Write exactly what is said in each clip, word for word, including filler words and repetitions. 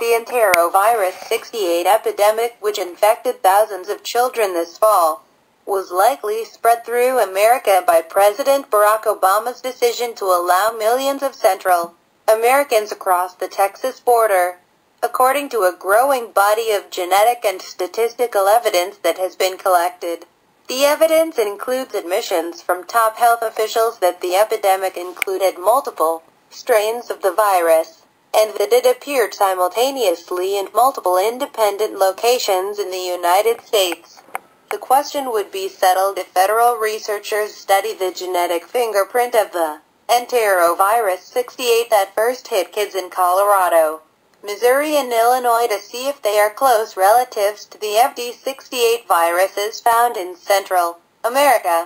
the enterovirus sixty-eight epidemic, which infected thousands of children this fall, was likely spread through America by President Barack Obama's decision to allow millions of Central Americans across the Texas border, according to a growing body of genetic and statistical evidence that has been collected. The evidence includes admissions from top health officials that the epidemic included multiple strains of the virus, and that it appeared simultaneously in multiple independent locations in the United States. The question would be settled if federal researchers study the genetic fingerprint of the enterovirus sixty-eight that first hit kids in Colorado, Missouri and Illinois to see if they are close relatives to the F D sixty-eight viruses found in Central America.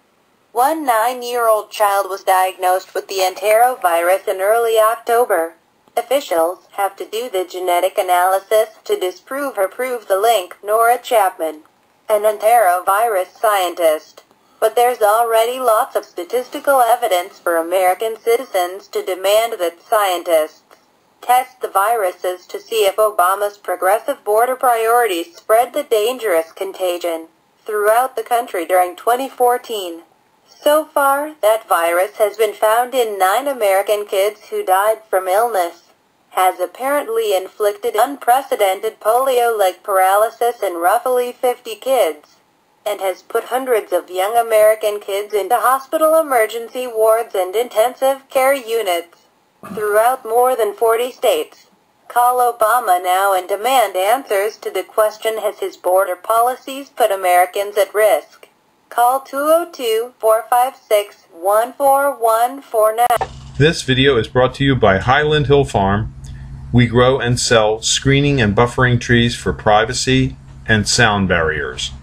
One nine-year-old child was diagnosed with the enterovirus in early October. Officials have to do the genetic analysis to disprove or prove the link. Nora Chapman, an enterovirus scientist. But there's already lots of statistical evidence for American citizens to demand that scientists test the viruses to see if Obama's progressive border priorities spread the dangerous contagion throughout the country during twenty fourteen. So far, that virus has been found in nine American kids who died from illness, has apparently inflicted unprecedented polio-like paralysis in roughly fifty kids, and has put hundreds of young American kids into hospital emergency wards and intensive care units throughout more than forty states. Call Obama now and demand answers to the question, has his border policies put Americans at risk? Call two oh two, four five six, one four one four now. This video is brought to you by Highland Hill Farm. We grow and sell screening and buffering trees for privacy and sound barriers.